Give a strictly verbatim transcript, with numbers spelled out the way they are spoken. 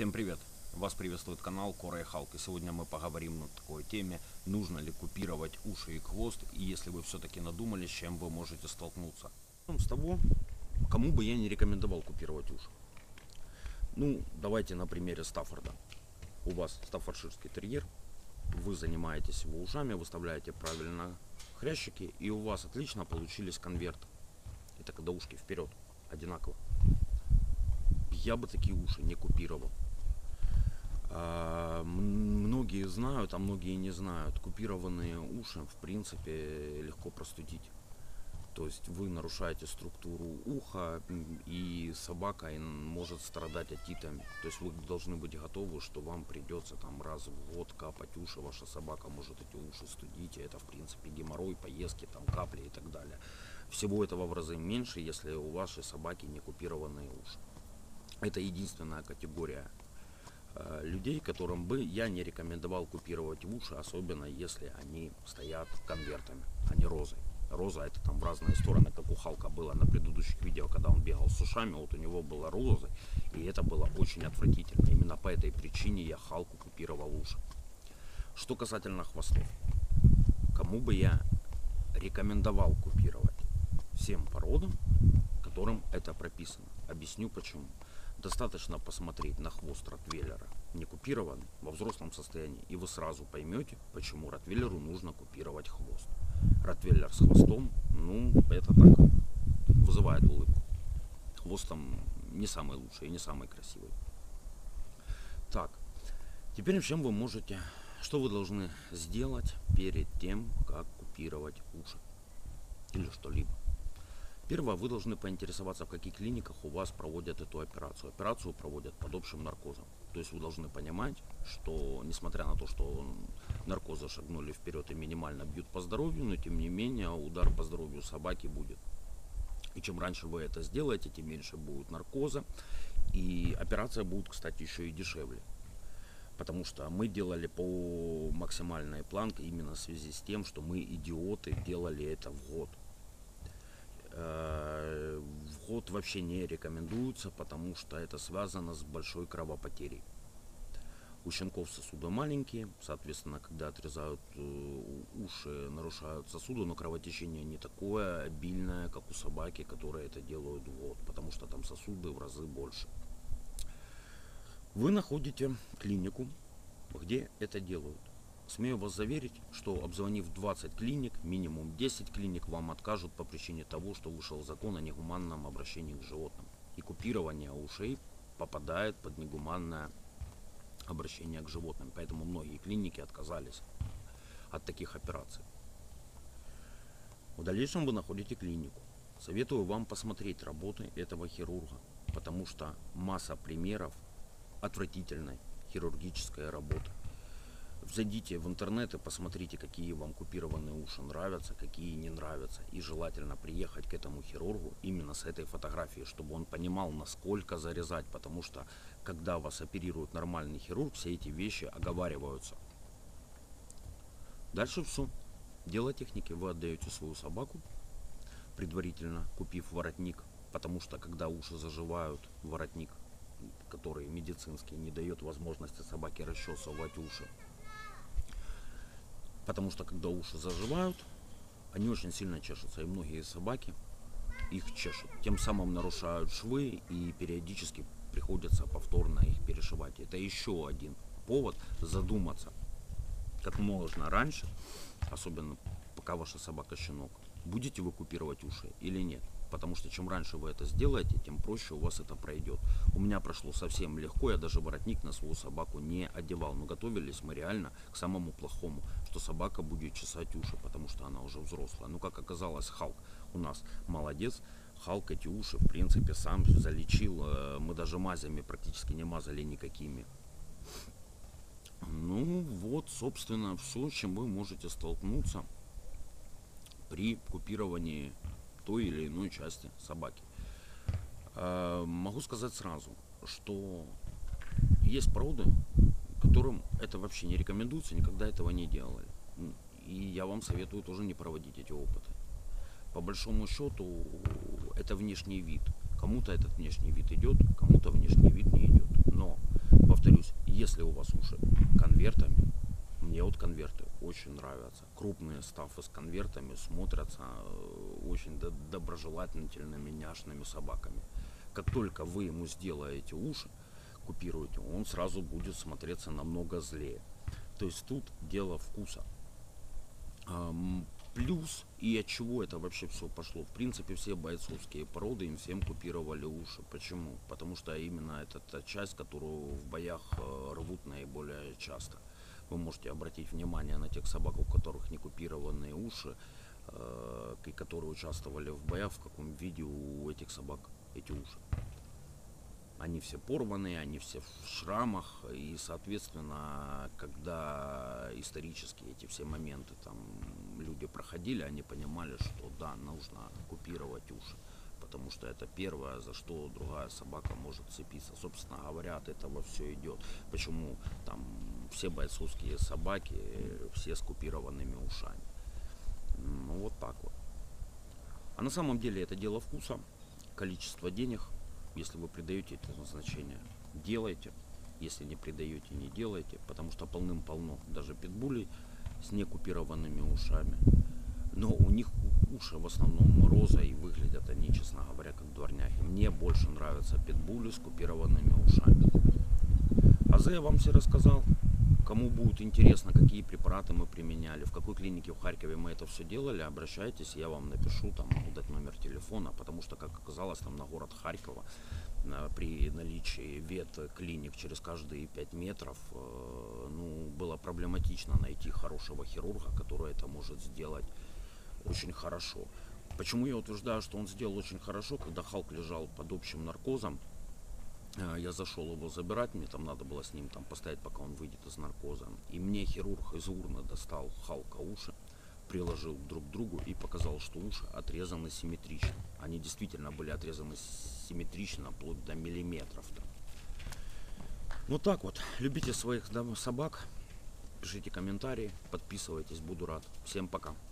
Всем привет! Вас приветствует канал Кора и Халк. И сегодня мы поговорим на такой теме: нужно ли купировать уши и хвост, и если вы все-таки надумали, с чем вы можете столкнуться. С того, кому бы я не рекомендовал купировать уши. Ну, давайте на примере Стаффорда. У вас стаффордширский терьер, вы занимаетесь его ушами, выставляете правильно хрящики, и у вас отлично получились конверты. Это когда ушки вперед, одинаково. Я бы такие уши не купировал. А, многие знают, а многие не знают. Купированные уши, в принципе, легко простудить. То есть вы нарушаете структуру уха, и собака может страдать отитами. То есть вы должны быть готовы, что вам придется там раз в год капать уши. Ваша собака может эти уши студить. И это, в принципе, геморрой, поездки, там, капли и так далее. Всего этого в разы меньше, если у вашей собаки не купированные уши. Это единственная категория э, людей, которым бы я не рекомендовал купировать уши, особенно если они стоят конвертами, а не розой. Роза — это там в разные стороны, как у Халка было на предыдущих видео, когда он бегал с ушами, вот у него была роза, и это было очень отвратительно. Именно по этой причине я Халку купировал уши. Что касательно хвостов, кому бы я рекомендовал купировать? Всем породам, которым это прописано. Объясню почему. Достаточно посмотреть на хвост ротвейлера, не купированный, во взрослом состоянии, и вы сразу поймете, почему ротвейлеру нужно купировать хвост. Ротвейлер с хвостом, ну, это так, вызывает улыбку. Хвост там не самый лучший и не самый красивый. Так, теперь чем вы можете, что вы должны сделать перед тем, как купировать уши или что-либо? Первое, вы должны поинтересоваться, в каких клиниках у вас проводят эту операцию. Операцию проводят под общим наркозом. То есть вы должны понимать, что несмотря на то, что наркозы шагнули вперед и минимально бьют по здоровью, но тем не менее удар по здоровью собаки будет. И чем раньше вы это сделаете, тем меньше будет наркоза. И операция будет, кстати, еще и дешевле. Потому что мы делали по максимальной планке именно в связи с тем, что мы, идиоты, делали это в год. В год вообще не рекомендуется, потому что это связано с большой кровопотерей. У щенков сосуды маленькие, соответственно, когда отрезают уши, нарушают сосуды, но кровотечение не такое обильное, как у собаки, которые это делают в год, потому что там сосуды в разы больше. Вы находите клинику, где это делают. Смею вас заверить, что обзвонив двадцать клиник, минимум десять клиник вам откажут по причине того, что вышел закон о негуманном обращении к животным. И купирование ушей попадает под негуманное обращение к животным. Поэтому многие клиники отказались от таких операций. В дальнейшем вы находите клинику. Советую вам посмотреть работы этого хирурга, потому что масса примеров отвратительной хирургической работы. Зайдите в интернет и посмотрите, какие вам купированные уши нравятся, какие не нравятся. И желательно приехать к этому хирургу именно с этой фотографией, чтобы он понимал, насколько зарезать. Потому что, когда вас оперирует нормальный хирург, все эти вещи оговариваются. Дальше все. Дело техники. Вы отдаете свою собаку, предварительно купив воротник. Потому что, когда уши заживают, воротник, который медицинский, не дает возможности собаке расчесывать уши. Потому что, когда уши заживают, они очень сильно чешутся. И многие собаки их чешут. Тем самым нарушают швы, и периодически приходится повторно их перешивать. Это еще один повод задуматься как можно раньше, особенно пока ваша собака щенок, будете вы купировать уши или нет. Потому что чем раньше вы это сделаете, тем проще у вас это пройдет. У меня прошло совсем легко, я даже воротник на свою собаку не одевал. Но готовились мы реально к самому плохому, что собака будет чесать уши, потому что она уже взрослая. Ну, как оказалось, Халк у нас молодец. Халк эти уши, в принципе, сам залечил. Мы даже мазями практически не мазали никакими. Ну, вот, собственно, все, с чем вы можете столкнуться при купировании той или иной части собаки. Э, могу сказать сразу, что есть породы, которым это вообще не рекомендуется, никогда этого не делали. И я вам советую тоже не проводить эти опыты. По большому счету, это внешний вид. Кому-то этот внешний вид идет, кому-то внешний вид не идет. Но Если у вас уши конвертами, мне вот конверты очень нравятся. Крупные стафы с конвертами смотрятся очень доброжелательными, няшными собаками. Как только вы ему сделаете уши, купируете, он сразу будет смотреться намного злее. То есть тут дело вкуса. Плюс, и от чего это вообще все пошло? В принципе, все бойцовские породы, им всем купировали уши. Почему? Потому что именно это та часть, которую в боях рвут наиболее часто. Вы можете обратить внимание на тех собак, у которых не купированные уши, и которые участвовали в боях, в каком виде у этих собак эти уши. Они все порванные, они все в шрамах, и, соответственно, когда исторически эти все моменты там люди проходили, они понимали, что да, нужно купировать уши, потому что это первое, за что другая собака может цепиться. Собственно говоря, от этого все идет. Почему там все бойцовские собаки, все с купированными ушами. Ну вот так вот. А на самом деле это дело вкуса, количество денег. Если вы придаете это значение, делайте. Если не придаете, не делайте. Потому что полным-полно даже питбулей с некупированными ушами. Но у них уши в основном роза, и выглядят они, честно говоря, как дворняги. Мне больше нравятся питбули с купированными ушами. А за я вам все рассказал. Кому будет интересно, какие препараты мы применяли, в какой клинике в Харькове мы это все делали, обращайтесь, я вам напишу, там могу дать номер телефона, потому что, как оказалось, там на город Харькова при наличии ветклиник через каждые пять метров, ну, было проблематично найти хорошего хирурга, который это может сделать очень хорошо. Почему я утверждаю, что он сделал очень хорошо? Когда Халк лежал под общим наркозом, я зашел его забирать, мне там надо было с ним там постоять, пока он выйдет из наркоза. И мне хирург из урны достал Халка уши, приложил друг к другу и показал, что уши отрезаны симметрично. Они действительно были отрезаны симметрично, вплоть до миллиметров. Там. Вот так вот. Любите своих собак, пишите комментарии, подписывайтесь, буду рад. Всем пока.